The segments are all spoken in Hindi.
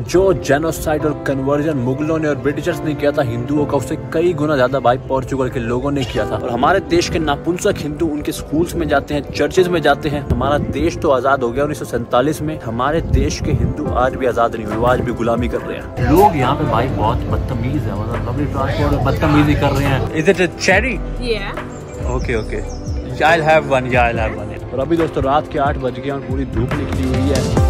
जो जेनोसाइड और कन्वर्जन मुगलों ने और ब्रिटिशर्स ने किया था हिंदुओं का, उससे कई गुना ज्यादा भाई पोर्चुगल के लोगों ने किया था। और हमारे देश के नापुंसक हिंदू उनके स्कूल्स में जाते हैं, चर्चेज में जाते हैं। हमारा देश तो आजाद हो गया 1947 में, हमारे देश के हिंदू आज भी आजाद नहीं हुए, आज भी गुलामी कर रहे हैं। लोग यहाँ पे भाई बहुत बदतमीज है, मतलब पब्लिक ट्रांसपोर्ट में बदतमीजी कर रहे हैं। Is it a cherry? Okay okay, I'll have one, yeah, I'll have one. और अभी दोस्तों रात के 8 बज गए और पूरी धूप निकली हुई है।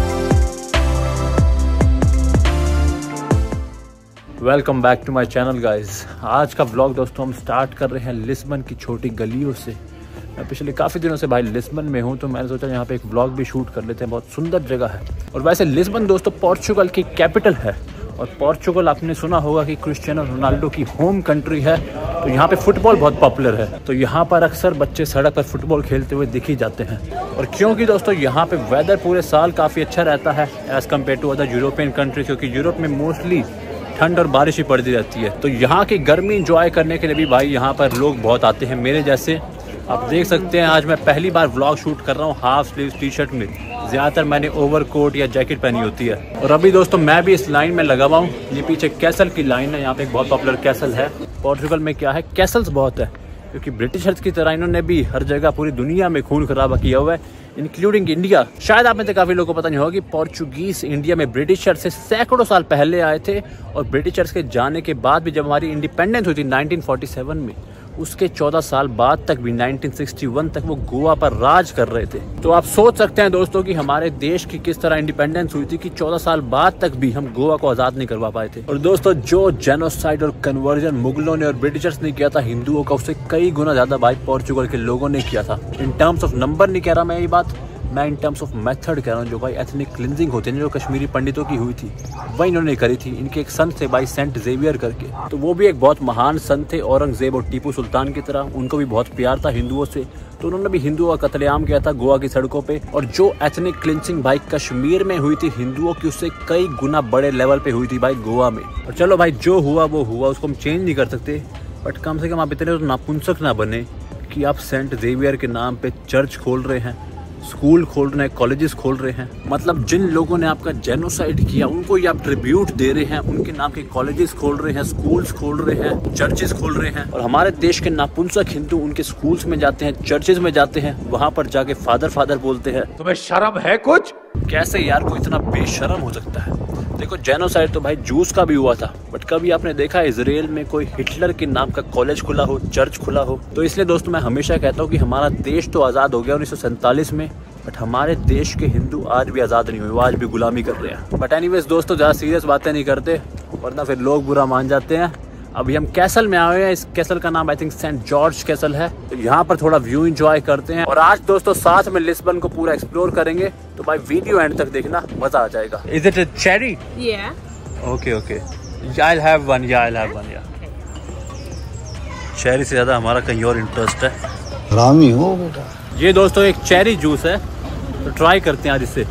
Welcome back to my channel guys. आज का व्लॉग दोस्तों हम स्टार्ट कर रहे हैं लिस्बन की छोटी गलियों से। मैं पिछले काफ़ी दिनों से भाई लिस्बन में हूँ, तो मैंने सोचा यहाँ पे एक व्लॉग भी शूट कर लेते हैं। बहुत सुंदर जगह है। और वैसे लिस्बन दोस्तों पोर्चुगल की कैपिटल है, और पोर्चुगल आपने सुना होगा कि क्रिस्टियानो रोनाल्डो की होम कंट्री है, तो यहाँ पे फुटबॉल बहुत पॉपुलर है। तो यहाँ पर अक्सर बच्चे सड़क पर फुटबॉल खेलते हुए दिख ही जाते हैं। और क्योंकि दोस्तों यहाँ पे वेदर पूरे साल काफ़ी अच्छा रहता है as compare to other European country, क्योंकि यूरोप में मोस्टली ठंड और बारिश ही पड़ती रहती है। तो यहाँ की गर्मी इंजॉय करने के लिए भी भाई यहाँ पर लोग बहुत आते हैं, मेरे जैसे। आप देख सकते हैं आज मैं पहली बार व्लॉग शूट कर रहा हूँ हाफ स्लीव टी शर्ट में। ज़्यादातर मैंने ओवरकोट या जैकेट पहनी होती है। और अभी दोस्तों मैं भी इस लाइन में लगा हुआ हूँ। ये पीछे कैसल की लाइन है, यहाँ पे एक बहुत पॉपुलर कैसल है। पोर्चुगल में क्या है, कैसल्स बहुत है, क्योंकि ब्रिटिशर्स की तरह इन्होंने भी हर जगह पूरी दुनिया में खून खराबा किया हुआ है, इंक्लूडिंग इंडिया। शायद आप में से काफ़ी लोगों को पता नहीं होगा कि पोर्चुगीज इंडिया में ब्रिटिशर्स से सैकड़ों साल पहले आए थे। और ब्रिटिशर्स के जाने के बाद भी जब हमारी इंडिपेंडेंस हुई थी 1947 में, उसके 14 साल बाद तक भी 1961 तक वो गोवा पर राज कर रहे थे। तो आप सोच सकते हैं दोस्तों कि हमारे देश की किस तरह इंडिपेंडेंस हुई थी कि 14 साल बाद तक भी हम गोवा को आज़ाद नहीं करवा पाए थे। और दोस्तों जो जेनोसाइड और कन्वर्जन मुगलों ने और ब्रिटिशर्स ने किया था हिंदुओं का, उससे कई गुना ज्यादा भाई पोर्चुगल के लोगों ने किया था। इन टर्म्स ऑफ नंबर नहीं कह रहा मैं ये बात, मैं इन टर्म्स ऑफ मेथड कह रहा हूँ। जो भाई एथनिक क्लिनजिंग होती है, जो कश्मीरी पंडितों की हुई थी, वही इन्होंने करी थी। इनके एक संत थे भाई सेंट जेवियर करके, तो वो भी एक बहुत महान संत थे, औरंगजेब और टीपू सुल्तान की तरह। उनको भी बहुत प्यार था हिंदुओं से, तो उन्होंने भी हिंदुओं का कत्लेआम किया था गोवा की सड़कों पे। और जो एथनिक क्लिनजिंग भाई कश्मीर में हुई थी हिंदुओं की, उससे कई गुना बड़े लेवल पे हुई थी भाई गोवा में। और चलो भाई जो हुआ वो हुआ, उसको हम चेंज नहीं कर सकते, बट कम से कम आप इतने तो नापुंसक ना बने कि आप सेंट जेवियर के नाम पे चर्च खोल रहे हैं, स्कूल खोल रहे हैं, कॉलेजेस खोल रहे हैं। मतलब जिन लोगों ने आपका जेनोसाइड किया उनको ही आप ट्रिब्यूट दे रहे हैं, उनके नाम के कॉलेजेस खोल रहे हैं, स्कूल्स खोल रहे हैं, चर्चेस खोल रहे हैं। और हमारे देश के नापुंसक हिंदू उनके स्कूल्स में जाते हैं, चर्चेज में जाते हैं, वहां पर जाके फादर फादर बोलते हैं। तुम्हें शर्म है कुछ? कैसे यार कोई इतना बेशर्म हो सकता है? देखो जेनोसाइड तो भाई जूस का भी हुआ था, बट कभी आपने देखा इजराइल में कोई हिटलर के नाम का कॉलेज खुला हो, चर्च खुला हो? तो इसलिए दोस्तों मैं हमेशा कहता हूँ कि हमारा देश तो आज़ाद हो गया 1947 में, बट हमारे देश के हिंदू आज भी आज़ाद नहीं हुए, वो आज भी गुलामी कर रहे हैं। बट एनीवेज दोस्तों ज़्यादा सीरियस बातें नहीं करते, वरना फिर लोग बुरा मान जाते हैं। अभी हम कैसल में आए हैं। इस कैसल का नाम I think Saint George castle है। तो यहाँ पर थोड़ा व्यू एंजॉय करते हैं, और आज दोस्तों साथ में लिस्बन को पूरा एक्सप्लोर करेंगे। तो भाई वीडियो एंड तक देखना, मजा आ जाएगा। Is it a cherry? Okay okay, I'll have one, yeah, I'll have one, yeah. Cherry से ज्यादा हमारा कहीं और इंटरेस्ट है। रामी हो बेटा। ये दोस्तों एक चेरी जूस है, तो ट्राई करते हैं आज इससे।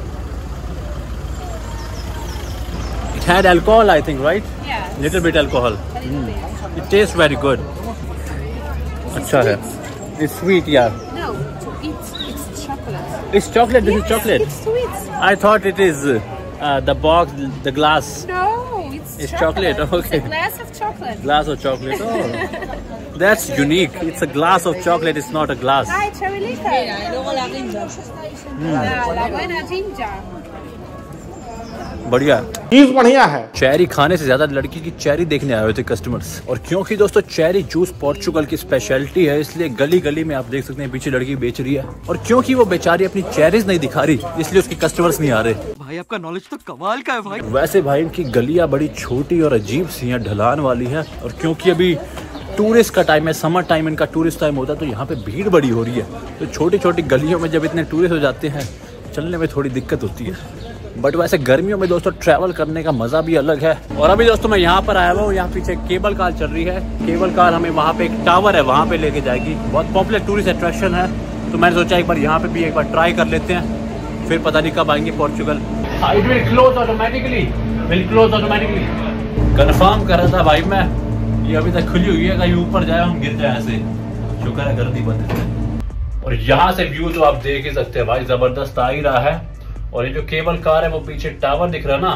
It had alcohol, I think, right? Yeah. Little bit alcohol. It tastes very good. अच्छा है। It's sweet, yeah. No, it's chocolate. It's chocolate. This is chocolate. It's sweet. I thought it is the box, the glass. No, It's chocolate. Okay. It's a glass of chocolate. Glass of chocolate. Oh, that's unique. It's a glass of chocolate. It's not a glass. Hi, cherry liquor. La buena ginger. बढ़िया, चीज बढ़िया है। चेरी खाने से ज्यादा लड़की की चेरी देखने आए हुए थे कस्टमर्स। और क्योंकि दोस्तों चेरी जूस पोर्चुगल की स्पेशलिटी है, इसलिए गली गली में आप देख सकते हैं पीछे लड़की बेच रही है। और क्योंकि वो बेचारी अपनी चेरीज नहीं दिखा रही, इसलिए उसके कस्टमर्स नहीं आ रहे। भाई आपका नॉलेज तो कमाल का है भाई। वैसे भाई इनकी गलियां बड़ी छोटी और अजीब सी हैं, ढलान वाली है। और क्योंकि अभी टूरिस्ट का टाइम है, समर टाइम इनका टूरिस्ट टाइम होता है, तो यहाँ पे भीड़ बड़ी हो रही है। तो छोटी छोटी गलियों में जब इतने टूरिस्ट हो जाते हैं, चलने में थोड़ी दिक्कत होती है। बट वैसे गर्मियों में दोस्तों ट्रैवल करने का मज़ा भी अलग है। और अभी दोस्तों मैं यहाँ पर आया हुआ हूँ, यहाँ पीछे केबल कार चल रही है। केबल कार हमें वहाँ पे एक टावर है, वहाँ पे लेके जाएगी। बहुत पॉपुलर टूरिस्ट अट्रैक्शन है, तो मैंने सोचा एक बार यहाँ पे भी एक बार ट्राई कर लेते हैं, फिर पता नहीं कब आएंगे Portugal. It will close automatically. Will close automatically. Confirm कर रहा था भाई मैं, ये अभी तक खुली हुई है, कहीं ऊपर जाए हम गिर जाए ऐसे। शुक्र है गर्दी बंद है। और यहाँ से व्यू तो आप देख ही सकते हैं भाई, जबरदस्त आ ही रहा है। और ये जो केबल कार है वो पीछे टावर दिख रहा है ना,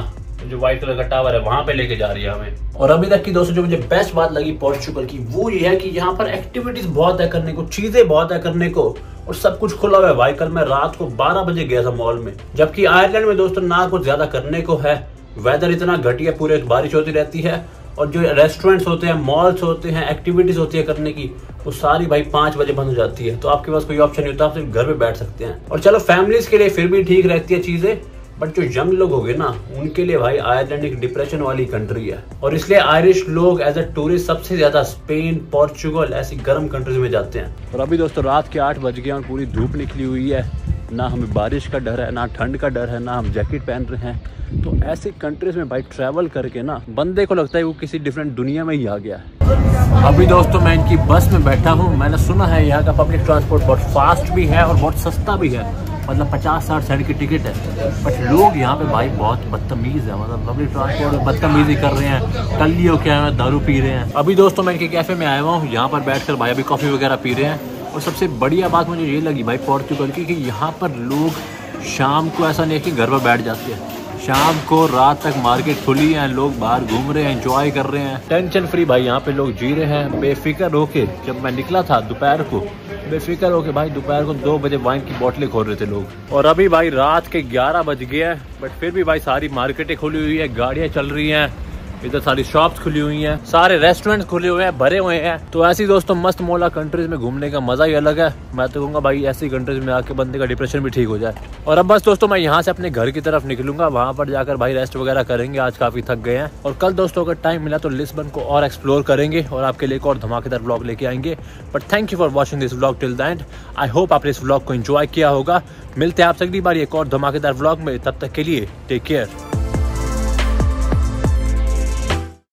जो व्हाइट कलर का टावर है वहां पे लेके जा रही है हमें। और अभी तक की दोस्तों जो मुझे बेस्ट बात लगी पोर्चुगल की वो ये है कि यहाँ पर एक्टिविटीज बहुत है करने को, चीजें बहुत है करने को, और सब कुछ खुला हुआ है। भाई कल मैं रात को 12 बजे गया था मॉल में, जबकि आयरलैंड में दोस्तों ना कुछ ज्यादा करने को है, वेदर इतना घटिया, पूरे बारिश होती रहती है, और जो रेस्टोरेंट्स होते हैं, मॉल्स होते हैं, एक्टिविटीज होती है करने की, वो सारी भाई 5 बजे बंद हो जाती है। तो आपके पास कोई ऑप्शन नहीं होता, आप सिर्फ घर पे बैठ सकते हैं। और चलो फैमिलीज के लिए फिर भी ठीक रहती है चीजें, बट जो यंग लोग हो गए ना, उनके लिए भाई आयरलैंड एक डिप्रेशन वाली कंट्री है, और इसलिए आयरिश लोग एज अ टूरिस्ट सबसे ज्यादा स्पेन, पोर्चुगल ऐसी गर्म कंट्रीज में जाते हैं। और अभी दोस्तों रात के 8 बज गए और पूरी धूप निकली हुई है, ना हमें बारिश का डर है, ना ठंड का डर है, ना हम जैकेट पहन रहे हैं। तो ऐसी कंट्रीज में भाई ट्रैवल करके ना बंदे को लगता है वो किसी डिफरेंट दुनिया में ही आ गया है। अभी दोस्तों मैं इनकी बस में बैठा हूँ। मैंने सुना है यहाँ का पब्लिक ट्रांसपोर्ट बहुत फास्ट भी है और बहुत सस्ता भी है, मतलब 50-60 सेंट की टिकट है। बट लोग यहाँ पे भाई बहुत बदतमीज है, मतलब पब्लिक ट्रांसपोर्ट में बदतमीजी कर रहे हैं, टल्लियों के हैं, दारू पी रहे हैं। अभी दोस्तों मैं इनके कैफे में आया हुआ हूँ, यहाँ पर बैठकर भाई अभी कॉफी वगैरह पी रहे हैं। और सबसे बढ़िया बात मुझे ये लगी भाई पोर्चुगल की कि यहाँ पर लोग शाम को ऐसा नहीं है कि घर पर बैठ जाते हैं, शाम को रात तक मार्केट खुली है, लोग बाहर घूम रहे हैं, एंजॉय कर रहे हैं, टेंशन फ्री भाई यहाँ पे लोग जी रहे हैं बेफिक्र होके। जब मैं निकला था दोपहर को, बेफिक्र होके भाई दोपहर को 2 बजे वाइन की बोतलें खोल रहे थे लोग। और अभी भाई रात के 11 बज गए हैं, बट फिर भी भाई सारी मार्केटें खुली हुई है, गाड़ियाँ चल रही हैं, इधर सारी शॉप्स खुली हुई हैं, सारे रेस्टोरेंट्स खुले हुए हैं, भरे हुए हैं। तो ऐसी दोस्तों मस्त मौला कंट्रीज में घूमने का मजा ही अलग है। मैं तो कहूँगा भाई ऐसी कंट्रीज में आके बंदे का डिप्रेशन भी ठीक हो जाए। और अब बस दोस्तों मैं यहाँ से अपने घर की तरफ निकलूंगा, वहाँ पर जाकर भाई रेस्ट वगैरह करेंगे, आज काफी थक गए हैं। और कल दोस्तों अगर टाइम मिला तो लिस्बन को और एक्सप्लोर करेंगे और आपके लिए एक और धमाकेदार व्लॉग लेके आएंगे। But thank you for watching this vlog till the end. I hope आपने इस व्लॉग को एंजॉय किया होगा। मिलते हैं आपसे अगली बार एक और धमाकेदार व्लॉग में, तब तक के लिए टेक केयर।